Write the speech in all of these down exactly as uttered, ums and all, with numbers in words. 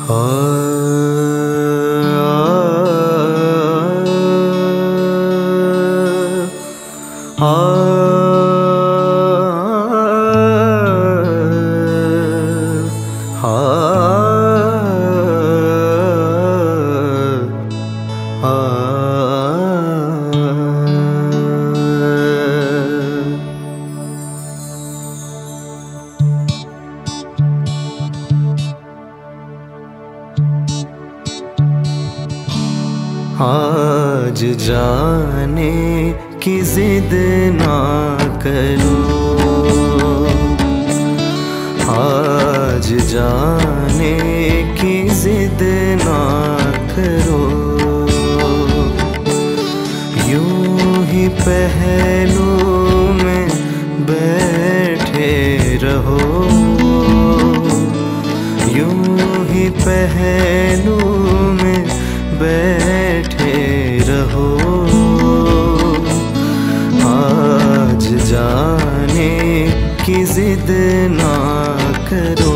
आज जाने की जिद ना करो, आज जाने की जिद ना करो, यूं ही पहलू में बैठे रहो, यूं ही पहलू में बैठे रहो। आज जाने की जिद ना करो,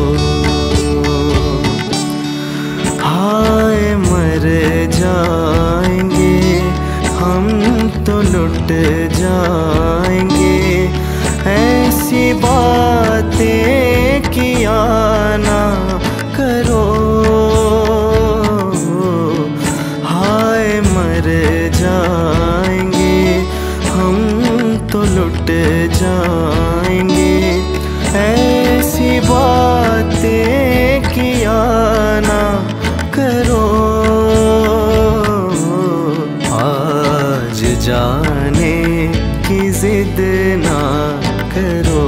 हाय मर जाएंगे हम तो लुट जाएंगे, ऐसी बातें किया ना करो, जाएंगे हम तो लुट जाएंगे, ऐसी बातें किया ना करो। आज जाने की जिद ना करो,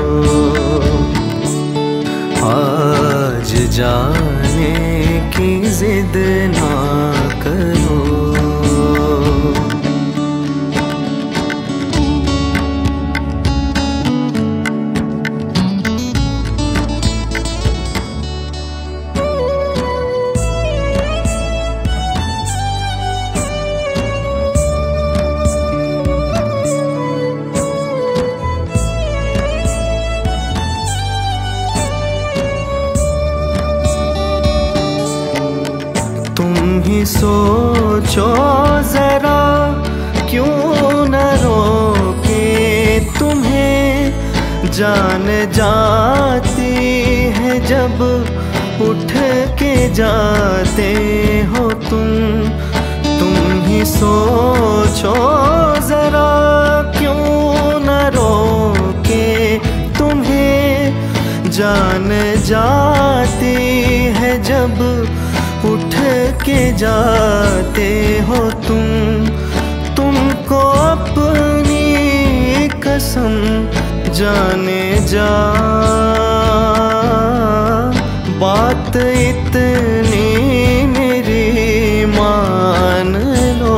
आज जाने की जिद ना करो। सोचो जरा क्यों न रोके तुम्हें, जान जाती है जब उठ के जाते हो तुम। तुम ही सोचो जरा क्यों न रोके तुम्हें, जान जाती है जब उठ के जाते हो तुम। तुमको अपनी कसम जाने जा, बात इतनी मेरी मान लो।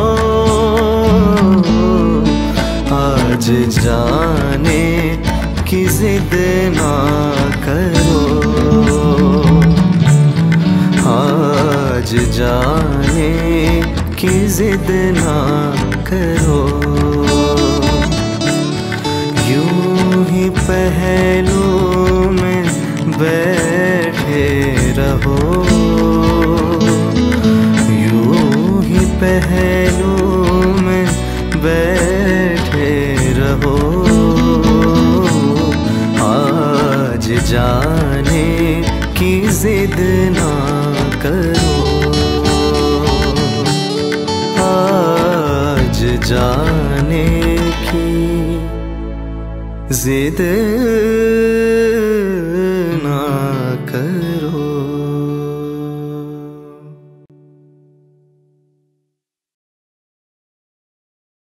आज जाने की जिद ना करो, आज जाने की जिद ना करो, यूं ही पहलू में बैठे रहो, यूं ही पहलू में बैठे रहो। आज जाने की जिद ना करो, आज जाने की जिद